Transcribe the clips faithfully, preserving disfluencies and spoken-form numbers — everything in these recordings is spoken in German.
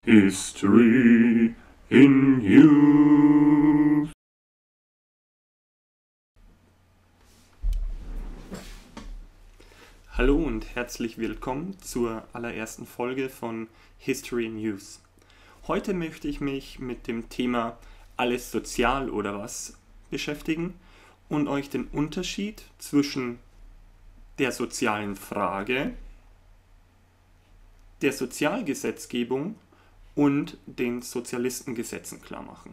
History in Youth. Hallo und herzlich willkommen zur allerersten Folge von History in Youth. Heute möchte ich mich mit dem Thema Alles sozial oder was beschäftigen und euch den Unterschied zwischen der sozialen Frage, der Sozialgesetzgebung und den Sozialistengesetzen klar machen.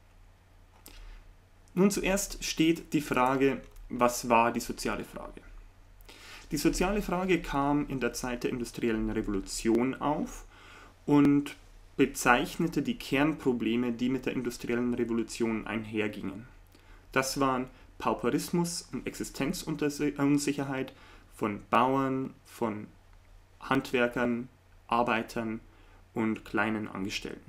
Nun zuerst steht die Frage, was war die soziale Frage? Die soziale Frage kam in der Zeit der industriellen Revolution auf und bezeichnete die Kernprobleme, die mit der industriellen Revolution einhergingen. Das waren Pauperismus und Existenzunsicherheit von Bauern, von Handwerkern, Arbeitern und kleinen Angestellten.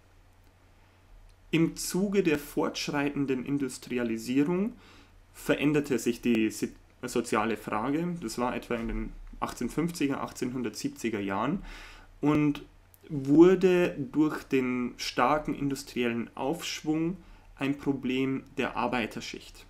Im Zuge der fortschreitenden Industrialisierung veränderte sich die soziale Frage, das war etwa in den achtzehnhundertfünfziger, achtzehnhundertsiebziger Jahren, und wurde durch den starken industriellen Aufschwung ein Problem der Arbeiterschicht.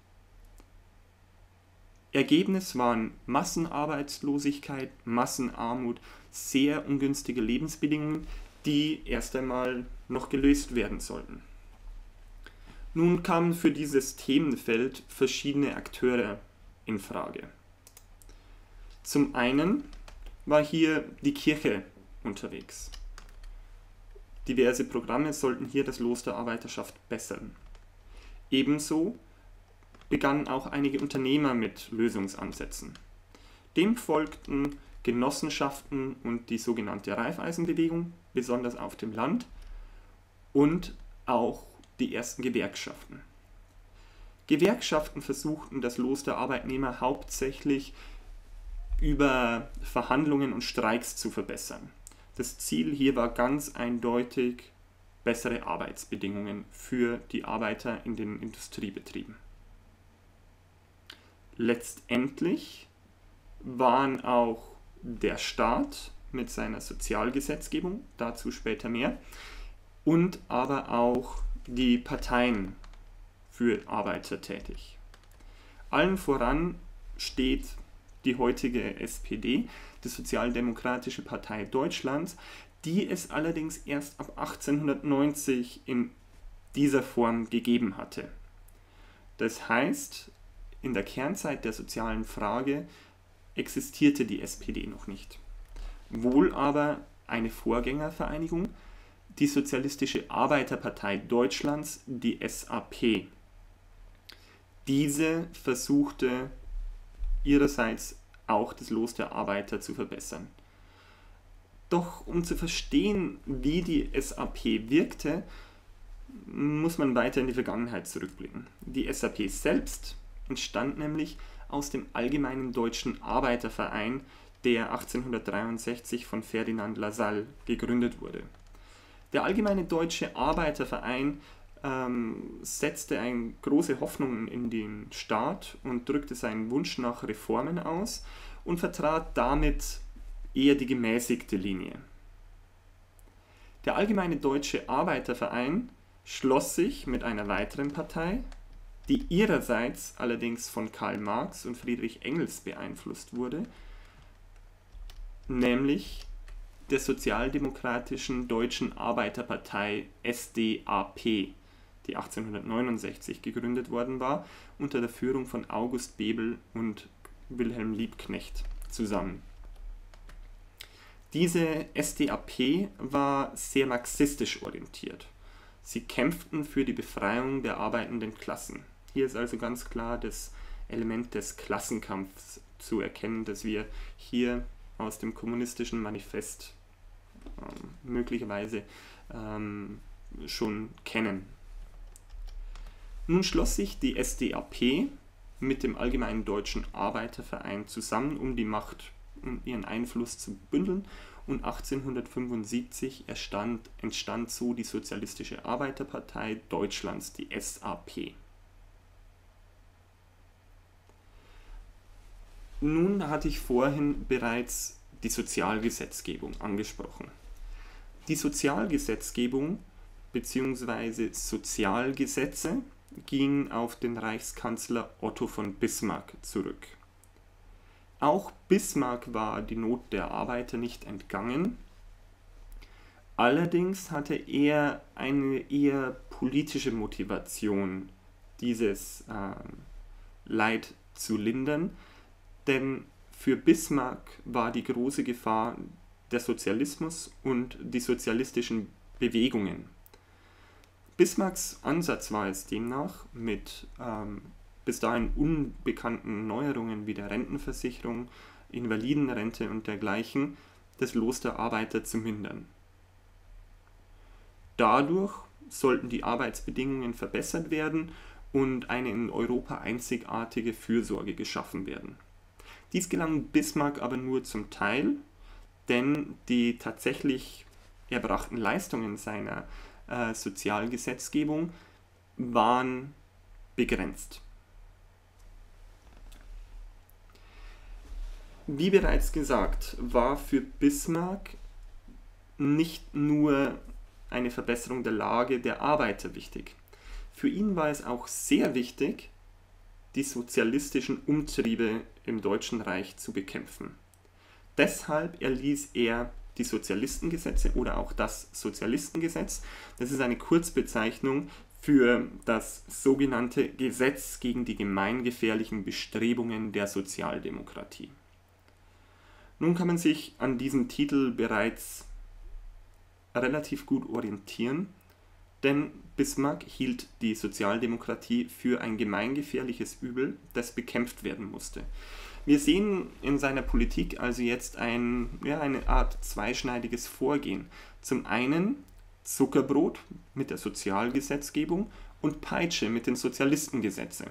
Ergebnis waren Massenarbeitslosigkeit, Massenarmut, sehr ungünstige Lebensbedingungen, die erst einmal noch gelöst werden sollten. Nun kamen für dieses Themenfeld verschiedene Akteure in Frage. Zum einen war hier die Kirche unterwegs. Diverse Programme sollten hier das Los der Arbeiterschaft bessern. Ebenso begannen auch einige Unternehmer mit Lösungsansätzen. Dem folgten Genossenschaften und die sogenannte Raiffeisenbewegung, besonders auf dem Land, und auch die ersten Gewerkschaften. Gewerkschaften versuchten das Los der Arbeitnehmer hauptsächlich über Verhandlungen und Streiks zu verbessern. Das Ziel hier war ganz eindeutig bessere Arbeitsbedingungen für die Arbeiter in den Industriebetrieben. Letztendlich waren auch der Staat mit seiner Sozialgesetzgebung, dazu später mehr, und aber auch die Parteien für Arbeiter tätig. Allen voran steht die heutige S P D, die Sozialdemokratische Partei Deutschlands, die es allerdings erst ab achtzehnhundertneunzig in dieser Form gegeben hatte. Das heißt, in der Kernzeit der sozialen Frage existierte die S P D noch nicht. Wohl aber eine Vorgängervereinigung, die Sozialistische Arbeiterpartei Deutschlands, die S A P. Diese versuchte ihrerseits auch das Los der Arbeiter zu verbessern. Doch um zu verstehen, wie die S A P wirkte, muss man weiter in die Vergangenheit zurückblicken. Die S A P selbst entstand nämlich aus dem Allgemeinen Deutschen Arbeiterverein, der achtzehnhundertdreiundsechzig von Ferdinand Lassalle gegründet wurde. Der Allgemeine Deutsche Arbeiterverein ähm, setzte eine große Hoffnung in den Staat und drückte seinen Wunsch nach Reformen aus und vertrat damit eher die gemäßigte Linie. Der Allgemeine Deutsche Arbeiterverein schloss sich mit einer weiteren Partei, die ihrerseits allerdings von Karl Marx und Friedrich Engels beeinflusst wurde, nämlich der Sozialdemokratischen Deutschen Arbeiterpartei S D A P, die achtzehnhundertneunundsechzig gegründet worden war, unter der Führung von August Bebel und Wilhelm Liebknecht zusammen. Diese S D A P war sehr marxistisch orientiert. Sie kämpften für die Befreiung der arbeitenden Klassen. Hier ist also ganz klar das Element des Klassenkampfs zu erkennen, das wir hier aus dem kommunistischen Manifest ähm, möglicherweise ähm, schon kennen. Nun schloss sich die S D A P mit dem Allgemeinen Deutschen Arbeiterverein zusammen, um die Macht und ihren Einfluss zu bündeln, und achtzehnhundertfünfundsiebzig entstand, entstand so die Sozialistische Arbeiterpartei Deutschlands, die S A P. Nun hatte ich vorhin bereits die Sozialgesetzgebung angesprochen. Die Sozialgesetzgebung bzw. Sozialgesetze ging auf den Reichskanzler Otto von Bismarck zurück. Auch Bismarck war die Not der Arbeiter nicht entgangen. Allerdings hatte er eine eher politische Motivation, dieses äh, Leid zu lindern, denn für Bismarck war die große Gefahr der Sozialismus und die sozialistischen Bewegungen. Bismarcks Ansatz war es demnach, mit ähm, bis dahin unbekannten Neuerungen wie der Rentenversicherung, Invalidenrente und dergleichen das Los der Arbeiter zu mindern. Dadurch sollten die Arbeitsbedingungen verbessert werden und eine in Europa einzigartige Fürsorge geschaffen werden. Dies gelang Bismarck aber nur zum Teil, denn die tatsächlich erbrachten Leistungen seiner äh, Sozialgesetzgebung waren begrenzt. Wie bereits gesagt, war für Bismarck nicht nur eine Verbesserung der Lage der Arbeiter wichtig. Für ihn war es auch sehr wichtig, die sozialistischen Umtriebe im Deutschen Reich zu bekämpfen. Deshalb erließ er die Sozialistengesetze oder auch das Sozialistengesetz. Das ist eine Kurzbezeichnung für das sogenannte Gesetz gegen die gemeingefährlichen Bestrebungen der Sozialdemokratie. Nun kann man sich an diesem Titel bereits relativ gut orientieren, denn Bismarck hielt die Sozialdemokratie für ein gemeingefährliches Übel, das bekämpft werden musste. Wir sehen in seiner Politik also jetzt ein, ja, eine Art zweischneidiges Vorgehen. Zum einen Zuckerbrot mit der Sozialgesetzgebung und Peitsche mit den Sozialistengesetzen.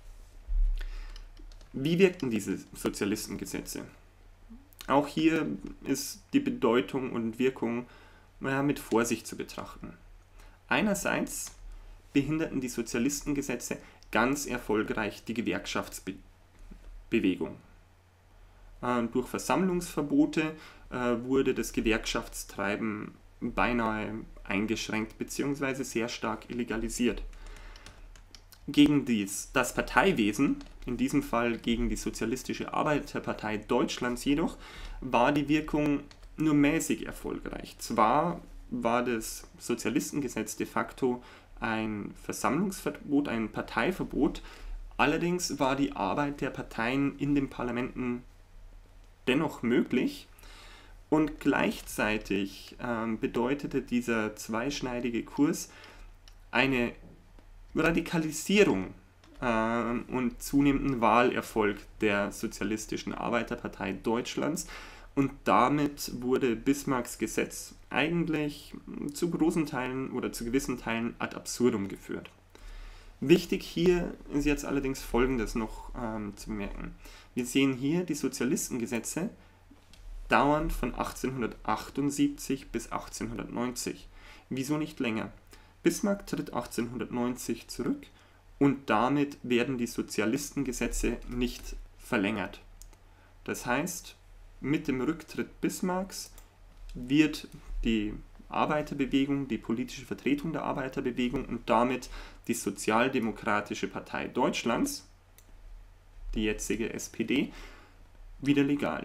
Wie wirkten diese Sozialistengesetze? Auch hier ist die Bedeutung und Wirkung ja, mit Vorsicht zu betrachten. Einerseits behinderten die Sozialistengesetze ganz erfolgreich die Gewerkschaftsbewegung. Äh, durch Versammlungsverbote äh, wurde das Gewerkschaftstreiben beinahe eingeschränkt bzw. sehr stark illegalisiert. Gegen dies, das Parteiwesen, in diesem Fall gegen die Sozialistische Arbeiterpartei Deutschlands jedoch, war die Wirkung nur mäßig erfolgreich. Zwar war das Sozialistengesetz de facto ein Versammlungsverbot, ein Parteiverbot, allerdings war die Arbeit der Parteien in den Parlamenten dennoch möglich und gleichzeitig äh, bedeutete dieser zweischneidige Kurs eine Radikalisierung äh, und zunehmenden Wahlerfolg der Sozialistischen Arbeiterpartei Deutschlands. Und damit wurde Bismarcks Gesetz eigentlich zu großen Teilen oder zu gewissen Teilen ad absurdum geführt. Wichtig hier ist jetzt allerdings Folgendes noch ähm, zu bemerken. Wir sehen hier die Sozialistengesetze dauernd von achtzehnhundertachtundsiebzig bis achtzehnhundertneunzig. Wieso nicht länger? Bismarck tritt achtzehnhundertneunzig zurück und damit werden die Sozialistengesetze nicht verlängert. Das heißt, mit dem Rücktritt Bismarcks wird die Arbeiterbewegung, die politische Vertretung der Arbeiterbewegung und damit die Sozialdemokratische Partei Deutschlands, die jetzige S P D, wieder legal.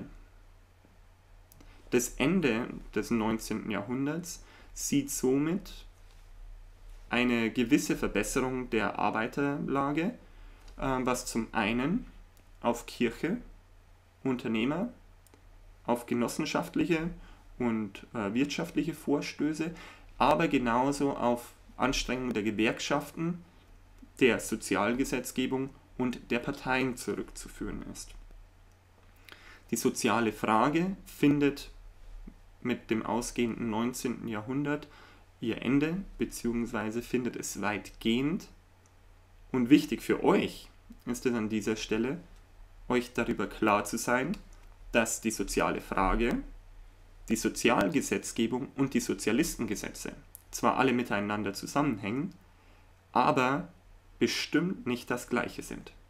Das Ende des neunzehnten Jahrhunderts sieht somit eine gewisse Verbesserung der Arbeiterlage, was zum einen auf Kirche, Unternehmer, auf genossenschaftliche und äh, wirtschaftliche Vorstöße, aber genauso auf Anstrengungen der Gewerkschaften, der Sozialgesetzgebung und der Parteien zurückzuführen ist. Die soziale Frage findet mit dem ausgehenden neunzehnten Jahrhundert ihr Ende, beziehungsweise findet es weitgehend. Und wichtig für euch ist es an dieser Stelle, euch darüber klar zu sein, dass die soziale Frage, die Sozialgesetzgebung und die Sozialistengesetze zwar alle miteinander zusammenhängen, aber bestimmt nicht das Gleiche sind.